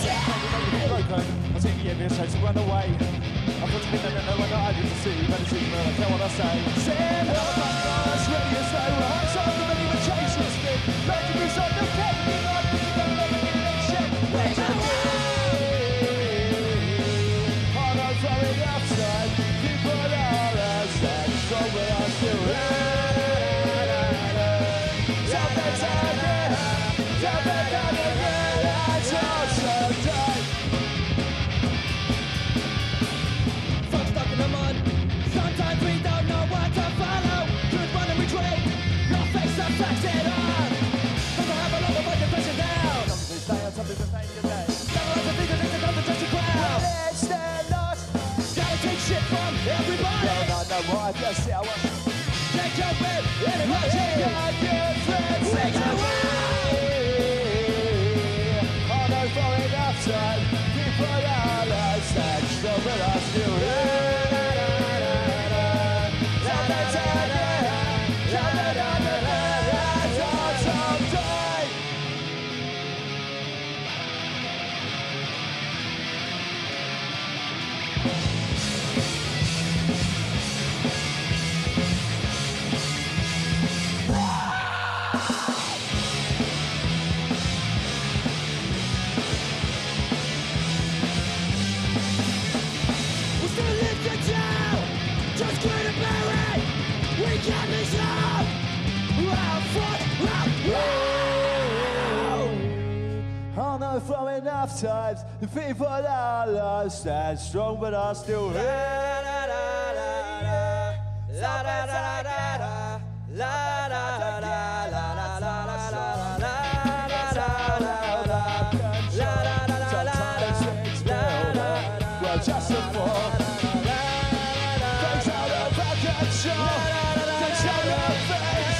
I think the evidence says to run away. I put them in and no one not able to see. Better see me, I tell what I say. Send us, ready as they were. Hearts on the many with chasing spin. Legendaries on the pen. Like this, you don't let me in and check. Where's the I know for enough time. People are as sad. So will I still I just see I was take your bed, anybody got your friends take away. I know for enough time, people are like sad, so will I still for enough times, the people are lost, stand strong, but are still here. Just a fall. Thanks out of back and show. Thanks out of face.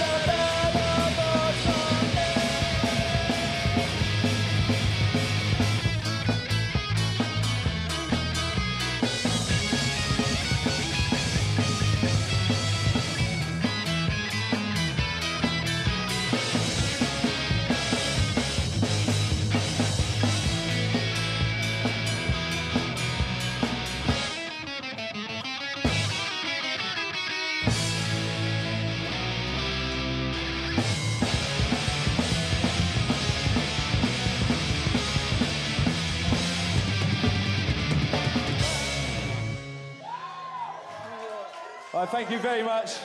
Thank you very much.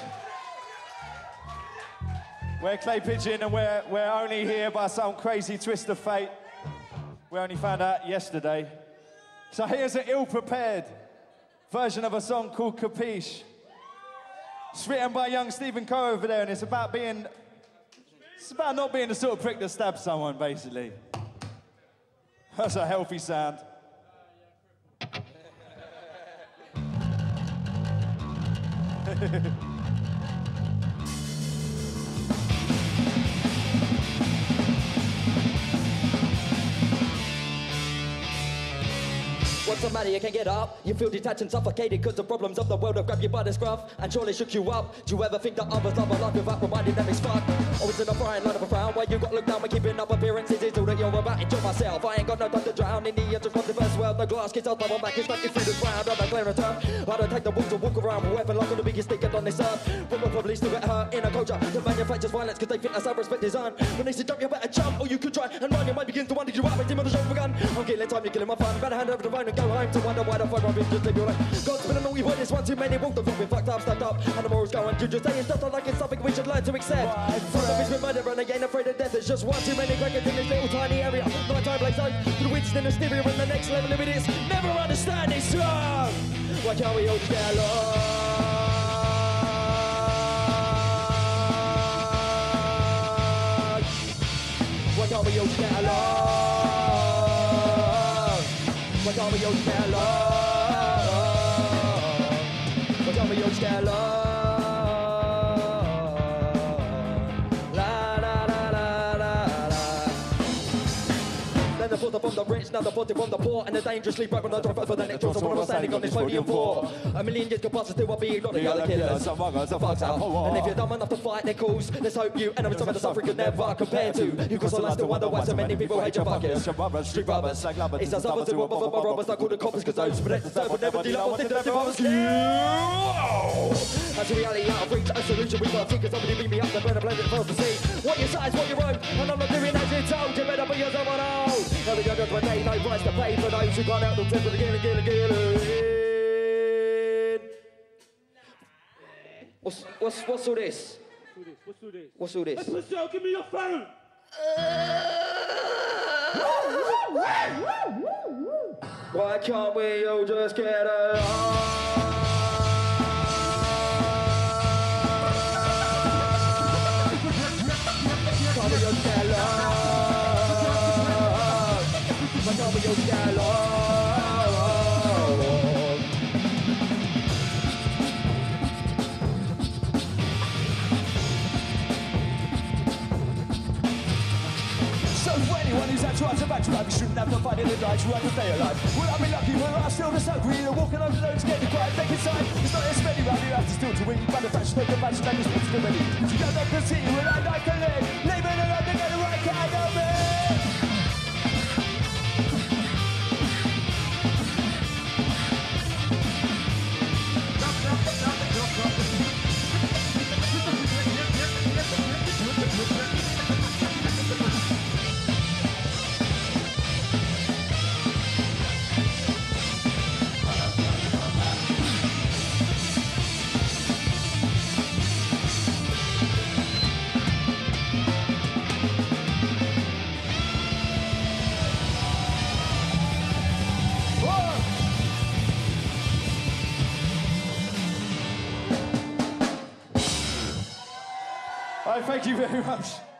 We're Clay Pigeon and we're only here by some crazy twist of fate. We only found out yesterday. So here's an ill-prepared version of a song called Capiche. It's written by young Stephen Coe over there, and it's about not being the sort of prick that stabs someone, basically. That's a healthy sound. What's the matter? You can't get up. You feel detached and suffocated because the problems of the world have grabbed you by the scruff and surely shook you up. Do you ever think that others love a life without reminding them it's fucked? Always in a frying line of a frown where you got to look down when keeping up appearances is all that you're about. Enjoy myself. I ain't got no time to drown in the edge of the first world. The glass gets out, my back is knocking through the ground. I'm a clear return. I don't take the walk to walk around with a weapon like on the biggest ticket on this earth. But we'll probably still get hurt in a culture that manufactures violence because they think that's how respect is earned. When they say jump, you better jump, or you could try and run. Your mind begins to wonder you out, waiting on the show begun. I'm killing time, you're killing my fun. Better hand over the phone and go home to wonder why the fuck I've been just live your life. God's been a naughty word, it's one too many. Walk the fuck, been fucked up, stacked up, and the morals going. You just say it's just not like it's something we should learn to accept. Some of it's been murder and they ain't afraid of death. There's just one too many crackers in this little tiny area. Night time like so, through which then hysteria and the next level of it is never understand it's wrong. Why can't we all just get along? Why can't we all just get along? Why can't we all just get along? Why can't we all just get along? Water from the rich, now the body from the poor. And the dangerously broken the drop for the next drop. So what I'm standing on this podium for. A million years could pass, still I'll be ignoring the other killers. Some fucks out. And if you're dumb enough to fight their cause, let's hope you and some of the suffering could never compare to. You cause I like to wonder why so many people hate your fuckers. Street brothers, it's us others who are robbers that call the coppers, cause those who protect the serve would never deal up with the dirty bombs. That's a reality out of reach, a solution we can't see, cause somebody beat me up, the better blame it for us to see. What your size, what your own, and I'm not doing as you're told, you better be yourself on own. Now the youngers one day, no price to pay for those who can't help themselves again. What's all this? What's all this? Michelle, give me your phone! Why can't we all just get along? Can't we just get along? Why can't we just get along? Anyone who's had tries to backtrack, you shouldn't have to fight in the night, you have to stay alive. Will I be lucky? Will I still the sun? We're walking over the road to get the quiet, take it side. It's not as many round, you have to still to win. Manufacture, take the match, and responsibility. Together, can see you, and I like to live. Living it up to get the right kind of it. Thank you very much.